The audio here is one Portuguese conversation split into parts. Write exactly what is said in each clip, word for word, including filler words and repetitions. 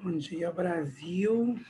Bom dia, Brasil.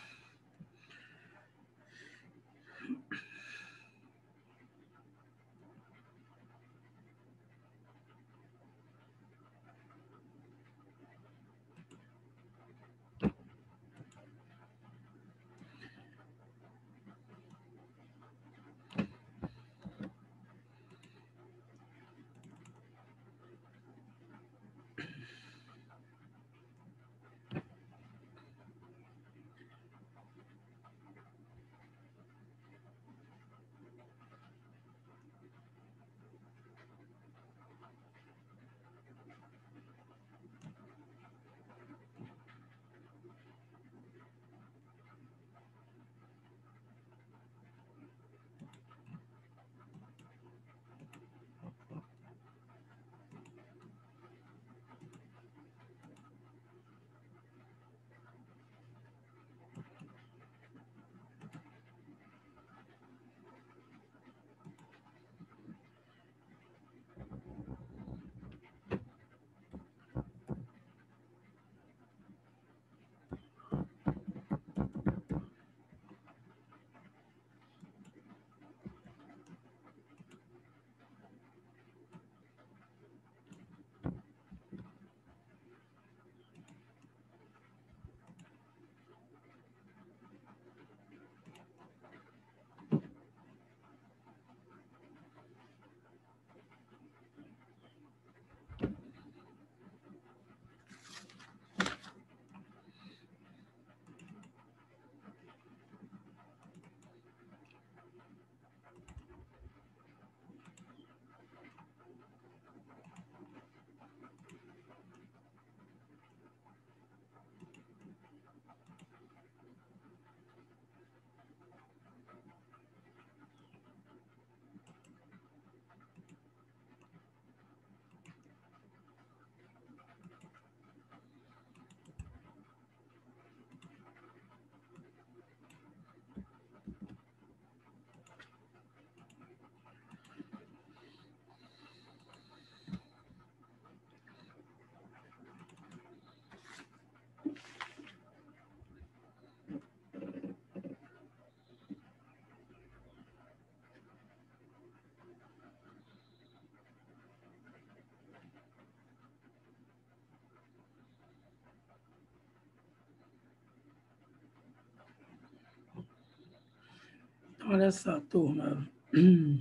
Olha só, turma. Deixa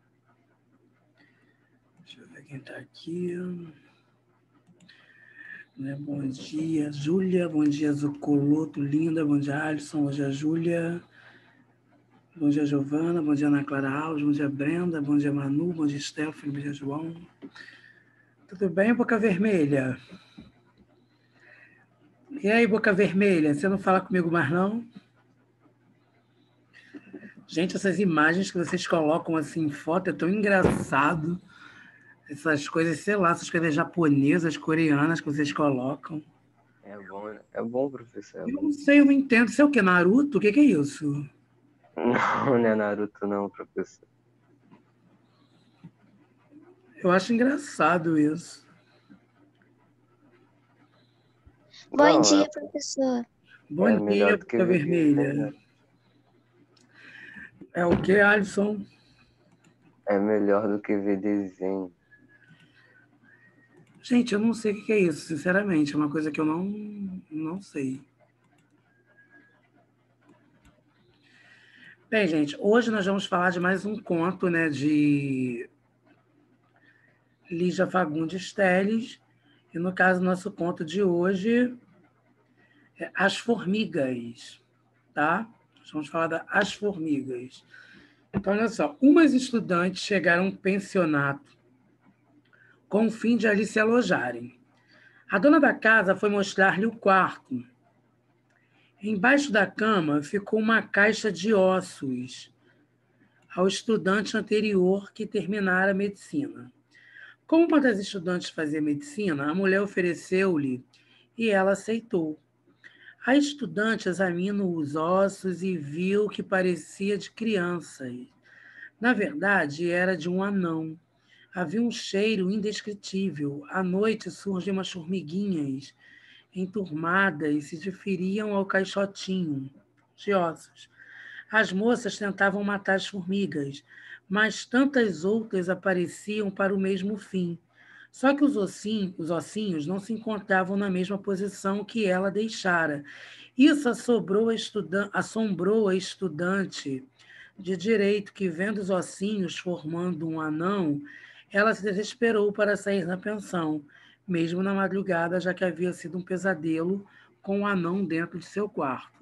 eu ver quem está aqui. Bom dia, Júlia. Bom dia, Zucoloto, linda. Bom dia, Alisson. Bom dia, Júlia. Bom dia, Giovana. Bom dia, Ana Clara Alves. Bom dia, Brenda. Bom dia, Manu. Bom dia, Stephanie. Bom dia, João. Tudo bem, Boca Vermelha? E aí, Boca Vermelha? Você não fala comigo mais, não? Gente, essas imagens que vocês colocam assim em foto é tão engraçado. Essas coisas, sei lá, essas coisas japonesas, coreanas que vocês colocam. É bom, né? É bom, professor. É eu bom. não sei, eu não entendo. Isso é o quê? Naruto? O que, que é isso? Não, não é Naruto, não, professor. Eu acho engraçado isso. Bom Não, dia, é, professor. Bom é dia, melhor do que Boca ver Vermelha. desenho. É o que, Alisson? É melhor do que ver desenho. Gente, eu não sei o que é isso, sinceramente. É uma coisa que eu não, não sei. Bem, gente, hoje nós vamos falar de mais um conto, né, de Lígia Fagundes Telles. E, no caso, nosso conto de hoje é As Formigas, tá? Nós vamos falar da As Formigas. Então, olha só. Umas estudantes chegaram a um pensionato com o fim de ali se alojarem. A dona da casa foi mostrar-lhe o quarto. Embaixo da cama ficou uma caixa de ossos ao estudante anterior que terminara medicina. Como uma das estudantes fazia medicina, a mulher ofereceu-lhe e ela aceitou. A estudante examina os ossos e viu que parecia de crianças. Na verdade, era de um anão. Havia um cheiro indescritível. À noite surgem umas formiguinhas enturmadas se diferiam ao caixotinho de ossos. As moças tentavam matar as formigas, mas tantas outras apareciam para o mesmo fim. Só que os ossinhos, os ossinhos não se encontravam na mesma posição que ela deixara. Isso assombrou a, estudan- assombrou a estudante de direito que, vendo os ossinhos formando um anão, ela se desesperou para sair da pensão, mesmo na madrugada, já que havia sido um pesadelo com o anão dentro de seu quarto.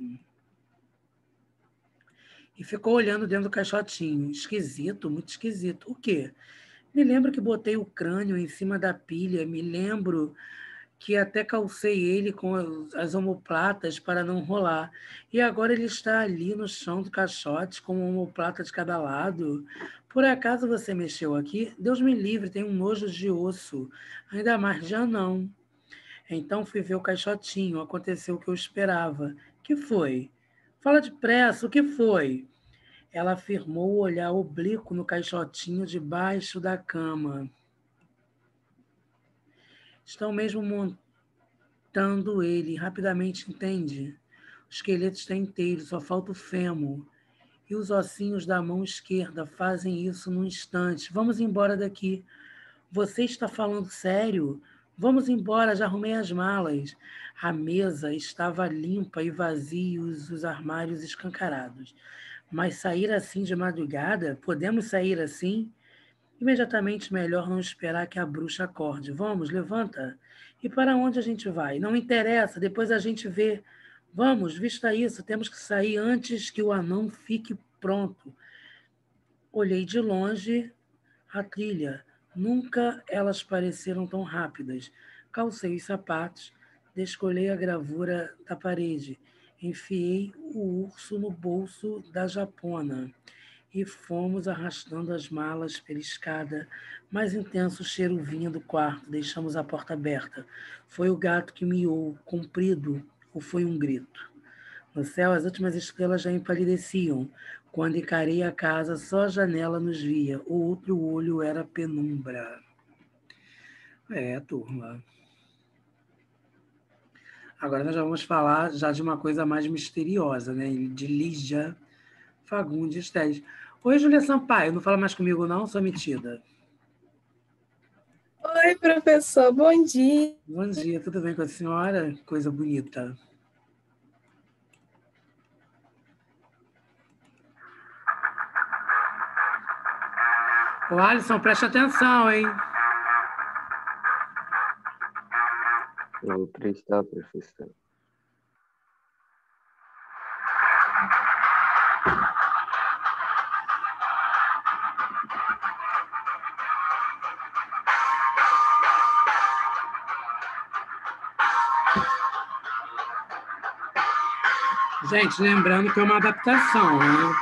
E ficou olhando dentro do caixotinho. Esquisito, muito esquisito. O quê? Me lembro que botei o crânio em cima da pilha, me lembro que até calcei ele com as omoplatas para não rolar. E agora ele está ali no chão do caixote, com uma omoplata de cada lado. Por acaso você mexeu aqui? Deus me livre, tem um nojo de osso. Ainda mais de anão. Então fui ver o caixotinho. Aconteceu o que eu esperava. Que foi? Fala depressa, o que foi? Ela firmou o olhar oblíquo no caixotinho debaixo da cama. Estão mesmo montando ele, rapidamente entende? O esqueleto está inteiro, só falta o fêmur. E os ossinhos da mão esquerda fazem isso num instante. Vamos embora daqui. Você está falando sério? Vamos embora, já arrumei as malas. A mesa estava limpa e vazia, os, os armários escancarados. Mas sair assim de madrugada? Podemos sair assim? Imediatamente melhor não esperar que a bruxa acorde. Vamos, levanta. E para onde a gente vai? Não interessa, depois a gente vê. Vamos, vista isso, temos que sair antes que o anão fique pronto. Olhei de longe a trilha. Nunca elas pareceram tão rápidas. Calcei os sapatos, descolei a gravura da parede, enfiei o urso no bolso da japona e fomos arrastando as malas pela escada. Mais intenso cheiro vinha do quarto. Deixamos a porta aberta. Foi o gato que miou, comprido, ou foi um grito? No céu, as últimas estrelas já empalideciam. Quando encarei a casa, só a janela nos via. O outro olho era penumbra. É, turma. Agora nós já vamos falar já de uma coisa mais misteriosa, né? De Lígia Fagundes Teles. Oi, Júlia Sampaio, não fala mais comigo não? Sou metida. Oi, professor, bom dia. Bom dia, tudo bem com a senhora? Coisa bonita. Ô, Alisson, preste atenção, hein? Vou prestar, professor. Gente, lembrando que é uma adaptação, né?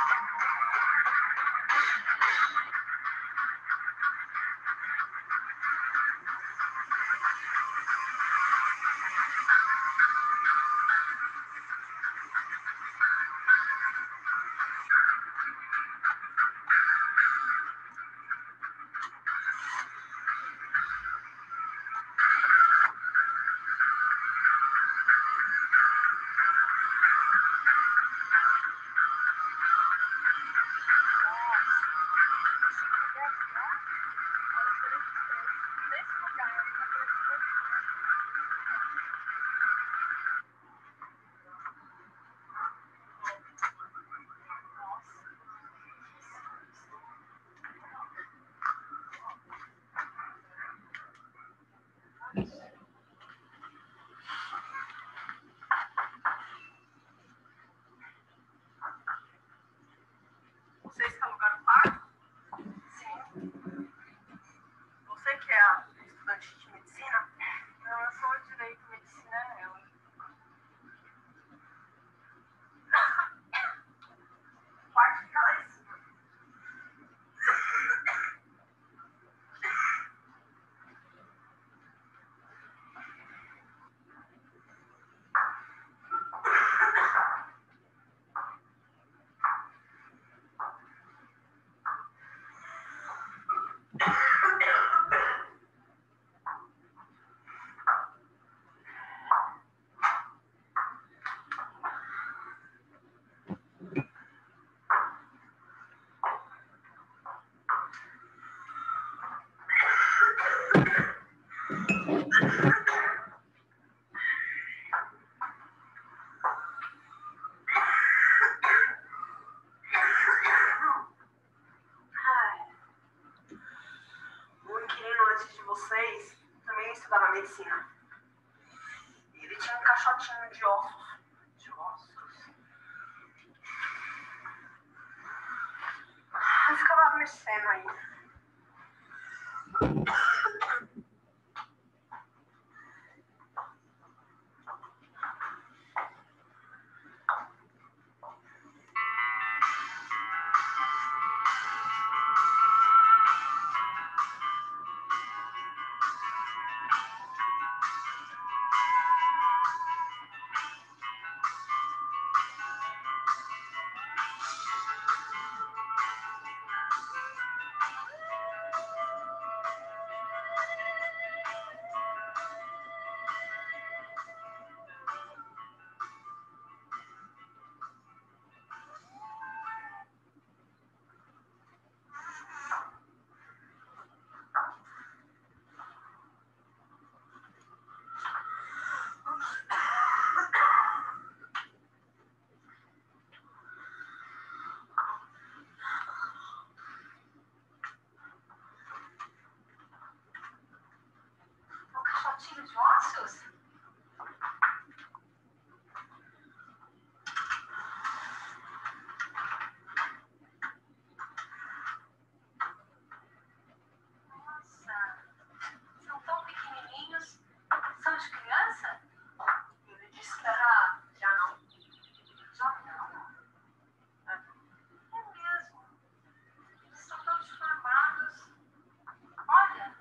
medicina. Ele tinha um caixotinho de ossos. De ossos? Eu ficava mexendo aí. Caixotinho de ossos? Nossa, são tão pequenininhos. São de criança? Ele disse que era... Já não. Já não? É mesmo. Eles são tão deformados. Olha.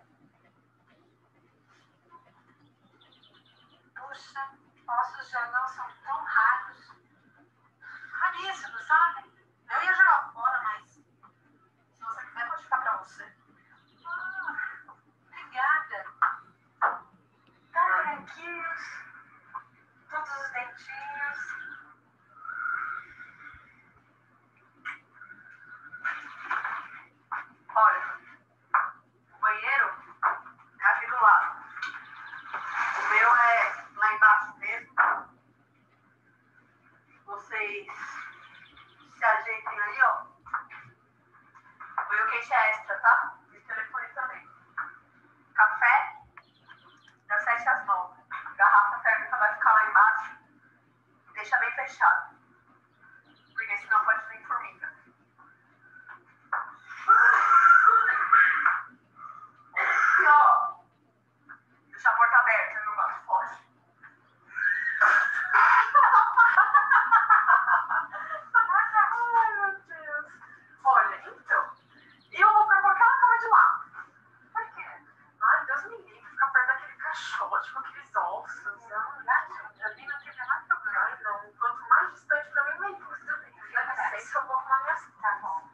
Puxa, ossos de anão são tão raros. Raríssimos, sabe? Eu ia jogar fora, mas se você quiser, pode ficar pra você. Ah, obrigada. Tão branquinhos, todos os dentinhos. Olha, o banheiro é aqui do lado. O meu é lá embaixo mesmo. Vocês se ajeitem aí, ó. O meu queijo é extra, tá? E o telefone também. Café, das sete às nove. Garrafa térmica vai ficar lá embaixo. Deixa bem fechado. Porque senão pode vir formiga. E ó, deixa a porta aberta, meu gato foge. Ai, meu Deus. Olha, então, eu vou pra qualquer cama de lá. Por quê? Ai, Deus me livre, ficar perto daquele caixote com aqueles ossos. Não, né? Ali não teve nada problema. Ai, não. Quanto mais distante pra mim, melhor. Tudo bem. Eu não sei se eu vou arrumar minhas... Tá bom.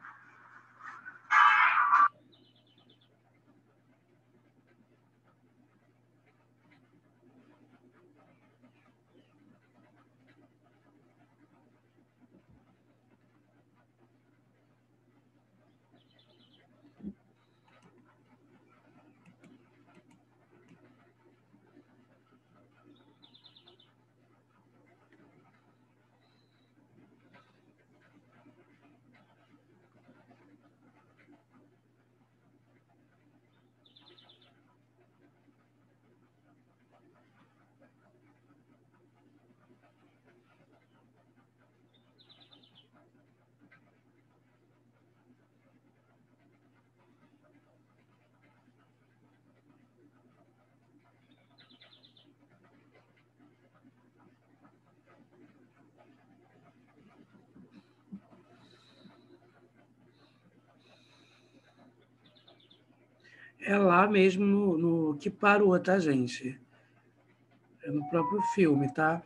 É lá mesmo no, no que parou, tá, gente? É no próprio filme, tá?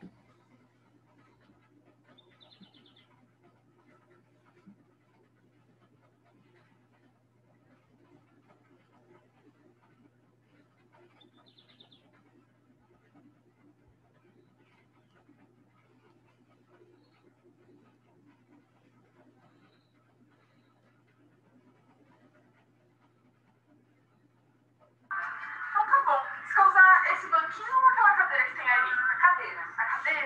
Então tá bom. Você quer usar esse banquinho ou aquela cadeira que tem ali? A cadeira. A cadeira.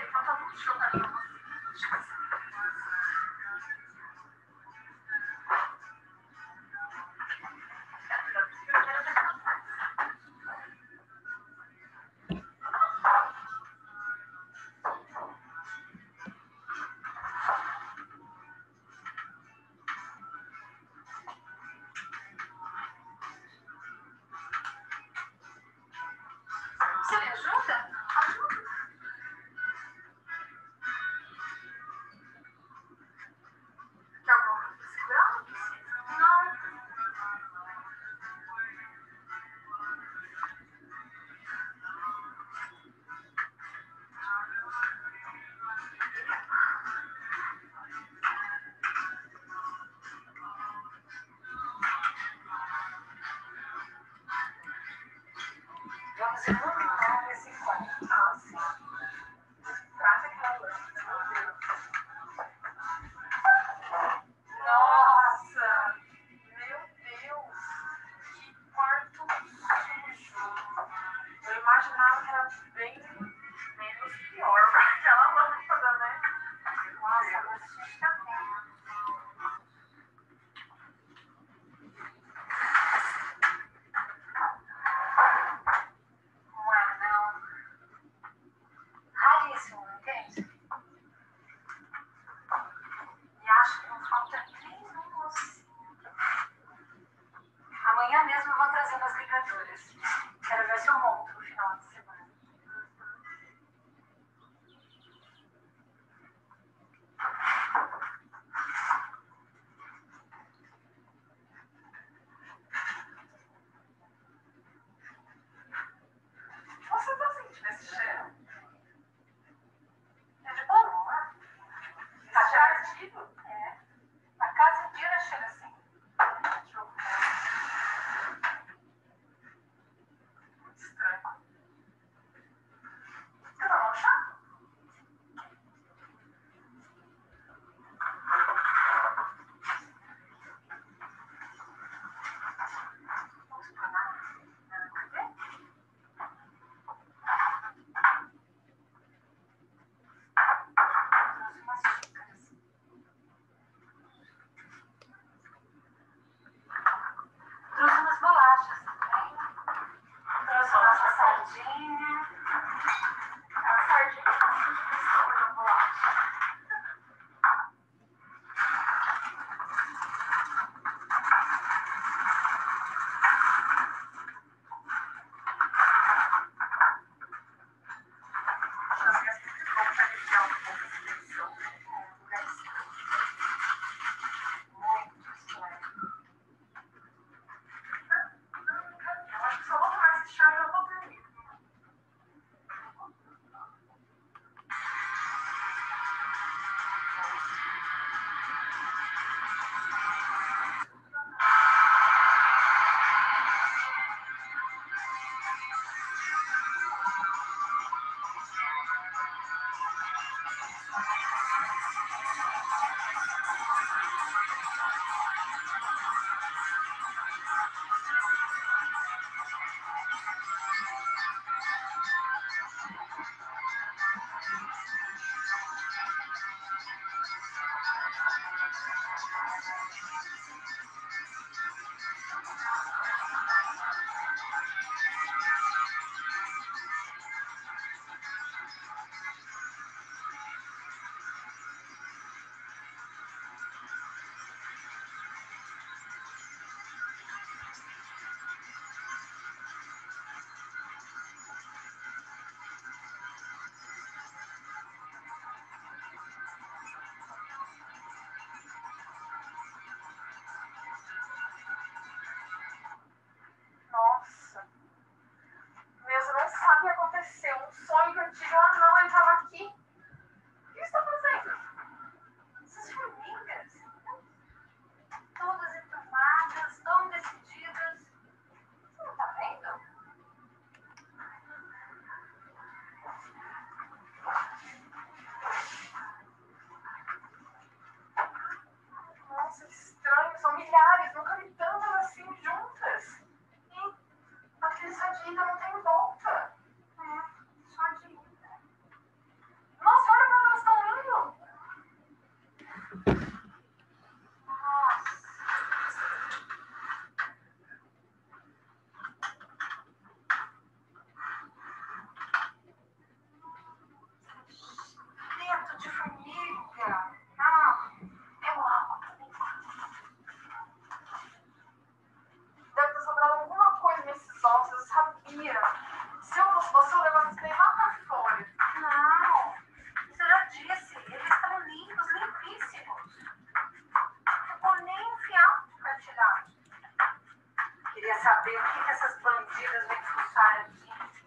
saber o que, que essas bandidas vêm fuçar aqui.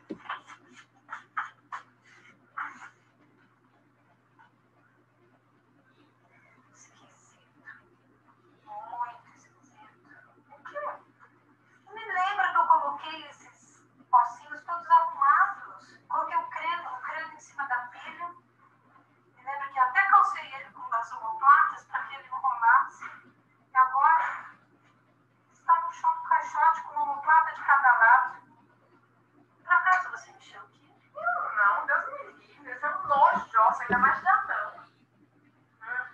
Esquisito. Muito esquisito. O quê? Me lembra que eu coloquei esses ossinhos todos arrumados? Coloquei o crânio, o crânio em cima da pilha. Me lembra que até calcei ele com as omoplatas para que ele não rolasse. E agora está no chão do caixote com uma omoplata de cada lado. Por acaso você mexeu aqui? Eu não, Deus me livre. Isso é um nojo de osso, ainda mais de anão. Hum.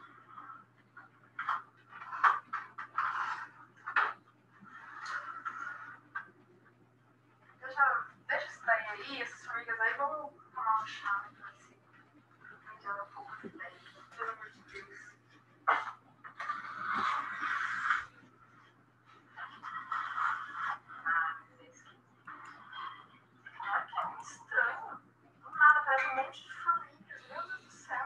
Deixa, deixa isso daí aí, essas formigas aí, vamos tomar um chá. Assim. Entendendo um pouco de ideia. Pelo amor de Deus. Ah, mas é esquisito. Olha que é muito estranho. Do nada, parece um monte de formigas. Meu Deus do céu.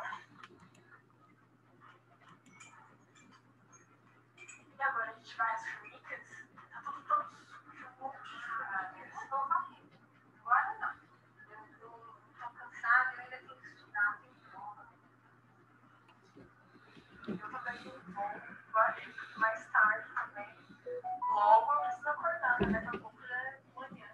E agora a gente vai às formigas? Tá tudo tão sujo, um monte de formigas. Estou varrendo. Agora não. Eu estou cansada, eu ainda tenho que estudar, tenho prova. Eu também vou varrer mais tarde também. Logo eu preciso acordar, né? Daqui a pouco já é manhã.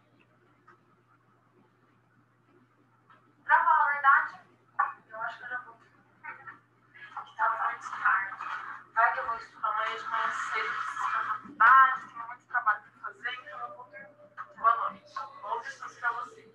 Pra falar a verdade, eu acho que eu já vou. Que tá muito tarde. Vai que eu vou estudar amanhã de manhã cedo, preciso ir pra faculdade, tenho muito trabalho pra fazer, então eu vou dormir. Boa noite. Bons estudos pra você.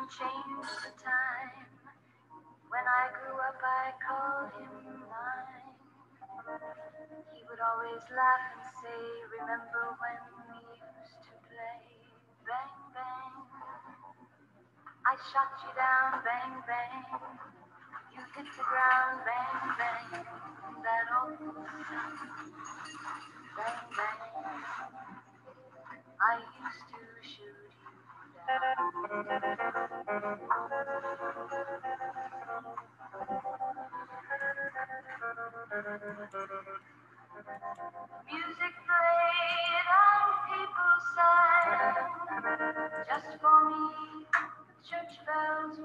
change the time. When I grew up, I called him mine. He would always laugh and say, remember when we used to play? Bang, bang. I shot you down, bang, bang. You hit the ground, bang, bang. That old time, bang, bang. I used to shoot you down. Music played and people sang. Just for me, church bells.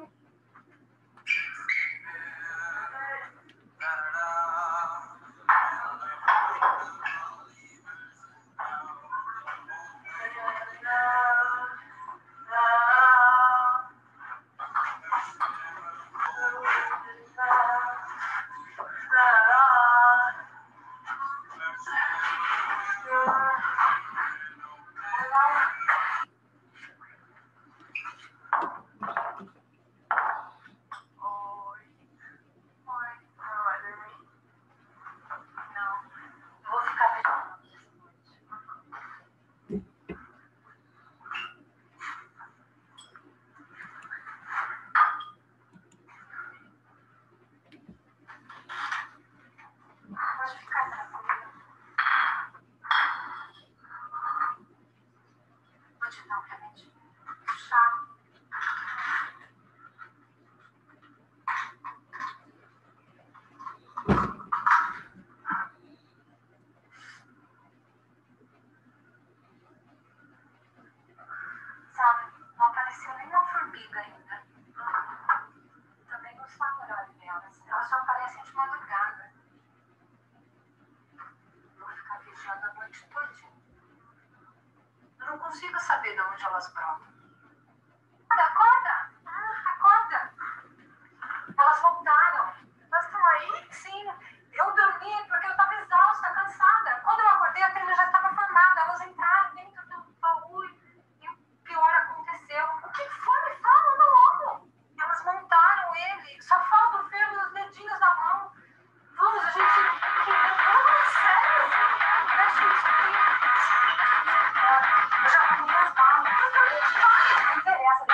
Consigo saber de onde elas brotam. Acorda! Ah, acorda! Elas voltaram. Elas estão aí? Sim. Eu dormi porque eu estava exausta, cansada. Quando eu acordei, a trilha já estava formada. Elas entraram dentro do baú e o pior aconteceu. O que foi? Me fala, anda logo. Elas montaram ele. Só falta o fio dos dedinhos da mão. Vamos, a gente... Vamos, sério. Deixa isso aqui. Eu já arrumei as balas. Não interessa.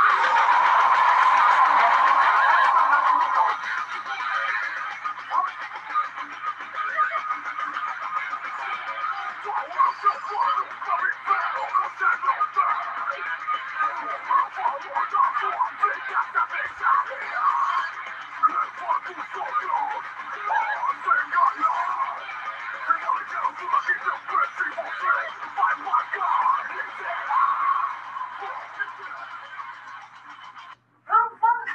Vamos, vamos.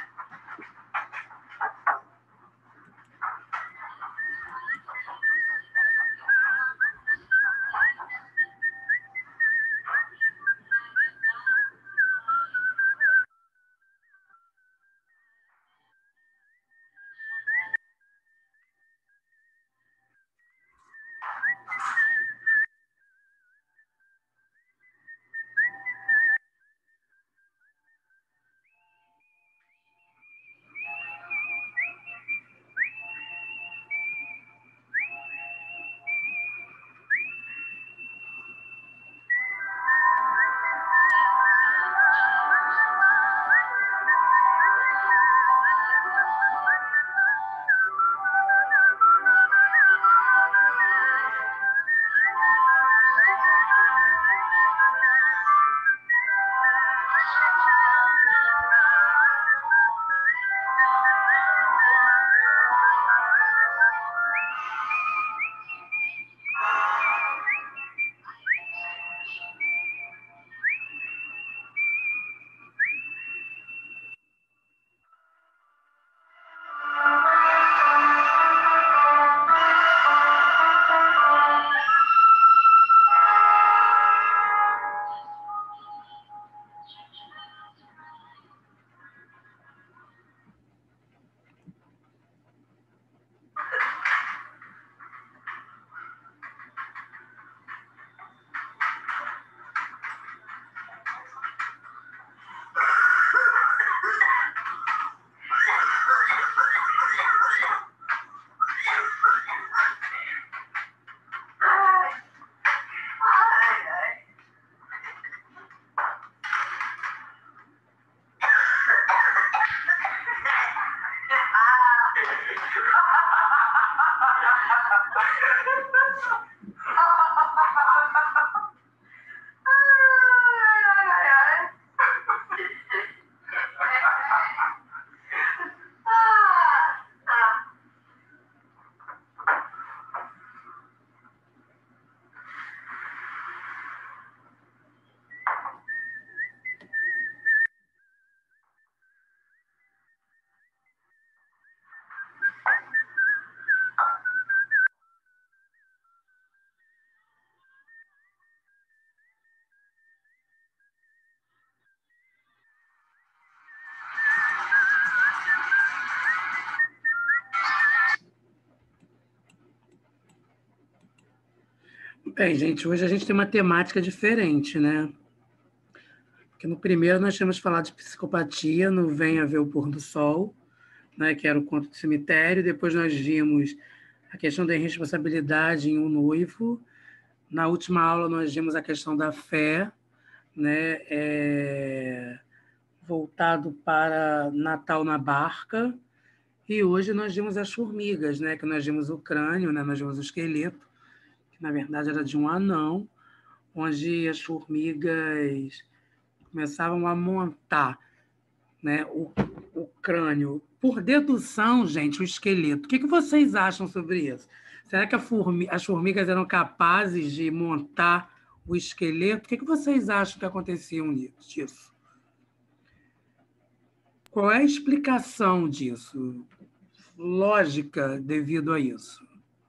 Bem, gente, hoje a gente tem uma temática diferente, né? Porque no primeiro nós tínhamos falado de psicopatia, no Venha Ver o Pôr do Sol, né, que era o conto do cemitério. Depois nós vimos a questão da irresponsabilidade em um noivo. Na última aula nós vimos a questão da fé, né, é... voltado para Natal na Barca. E hoje nós vimos as formigas, né, que nós vimos o crânio, né, nós vimos o esqueleto, que na verdade era de um anão, onde as formigas começavam a montar, né, o, o crânio. Por dedução, gente, o esqueleto. O que, que vocês acham sobre isso? Será que formi- as formigas eram capazes de montar o esqueleto? O que, que vocês acham que acontecia disso? Qual é a explicação disso? Lógica devido a isso?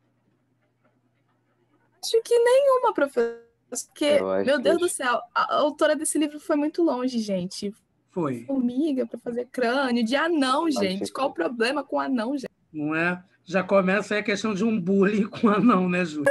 Acho que nenhuma, professor. Porque, Eu acho meu que Deus do os- céu, a a autora desse livro foi muito longe, gente. Foi, Formiga para fazer crânio, de anão, gente. Qual o Lógico. problema com anão, gente? não é? Já começa aí a questão de um bullying com anão, né, Ju?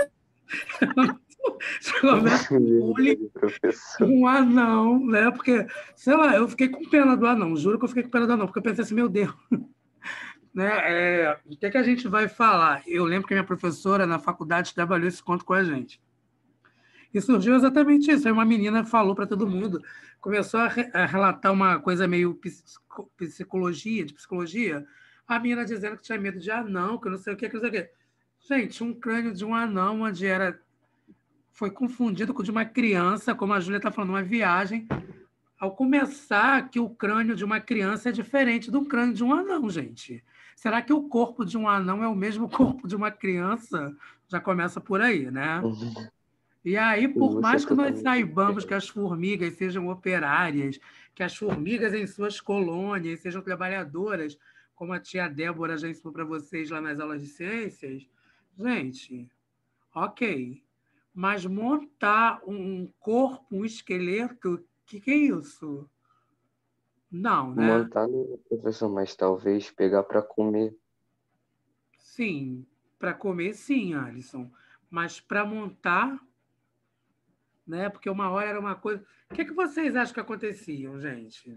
Já começa com um bullying Verdade, professor. com um anão, né? Porque, sei lá, eu fiquei com pena do anão, juro que eu fiquei com pena do anão, porque eu pensei assim, meu Deus, né? É, o que, é que a gente vai falar? Eu lembro que a minha professora na faculdade trabalhou esse conto com a gente. E surgiu exatamente isso. Aí uma menina falou para todo mundo, começou a, re- a relatar uma coisa meio psico- psicologia, de psicologia, a menina dizendo que tinha medo de anão, que não sei o que, que não sei o que. Gente, um crânio de um anão, onde era, foi confundido com o de uma criança, como a Júlia está falando, uma viagem. Ao começar, que o crânio de uma criança é diferente do crânio de um anão, gente. Será que o corpo de um anão é o mesmo corpo de uma criança? Já começa por aí, né? E aí, por Você é mais que nós totalmente saibamos que diferente. as formigas sejam operárias, que as formigas em suas colônias sejam trabalhadoras, como a tia Débora já ensinou para vocês lá nas aulas de ciências, gente, ok. Mas montar um corpo, um esqueleto, o que, que é isso? Não, né? Montar no professor, mas talvez pegar para comer. Sim, para comer, sim, Alisson. Mas para montar, né? Porque uma hora era uma coisa. O que, que vocês acham que acontecia, gente?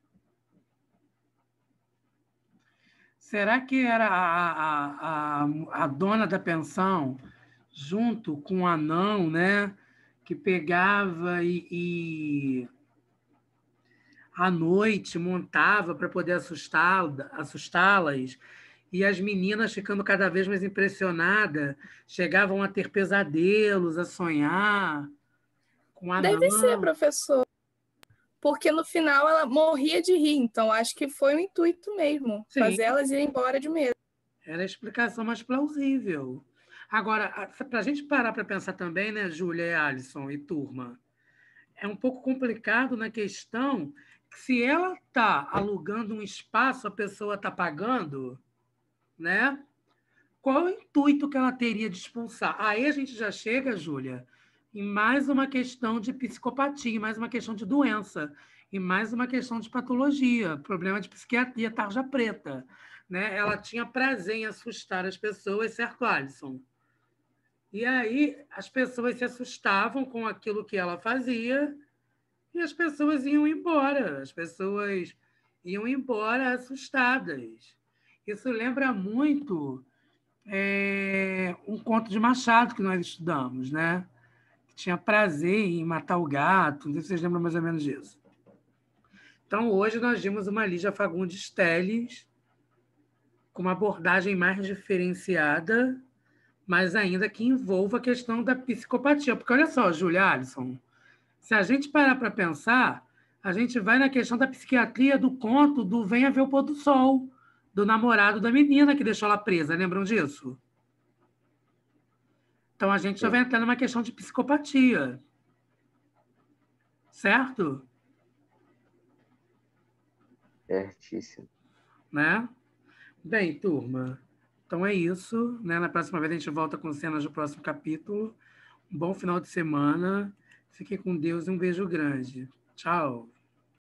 Será que era a, a, a, a dona da pensão, junto com o anão, né? Que pegava e, e à noite montava para poder assustá-la- assustá-las, e as meninas, ficando cada vez mais impressionadas, chegavam a ter pesadelos, a sonhar com o Deve ser, anão. professor. Porque no final ela morria de rir. Então, acho que foi o intuito mesmo. Sim, Fazer elas irem embora de medo. era a explicação mais plausível. Agora, para a gente parar para pensar também, né, Júlia e Alisson e turma, é um pouco complicado na questão que se ela está alugando um espaço, a pessoa está pagando, né? Qual o intuito que ela teria de expulsar? Aí a gente já chega, Júlia, em mais uma questão de psicopatia, em mais uma questão de doença, em mais uma questão de patologia, problema de psiquiatria, tarja preta. Né? Ela tinha prazer em assustar as pessoas, certo, Alisson? E aí as pessoas se assustavam com aquilo que ela fazia e as pessoas iam embora, as pessoas iam embora assustadas. Isso lembra muito é, um conto de Machado que nós estudamos, né? Que tinha prazer em matar o gato, não sei se vocês lembram mais ou menos disso. Então, hoje nós vimos uma Lígia Fagundes Telles com uma abordagem mais diferenciada, mas ainda que envolva a questão da psicopatia. Porque, olha só, Júlia, Alisson, se a gente parar para pensar, a gente vai na questão da psiquiatria do conto do Venha Ver o Pôr do Sol, do namorado da menina que deixou ela presa. Lembram disso? Então, a gente já vai Sim, entrar numa questão de psicopatia. Certo? certíssimo. Né? Bem, turma, então é isso. Né? Na próxima vez a gente volta com cenas do próximo capítulo. Um bom final de semana. Fiquem com Deus e um beijo grande. Tchau.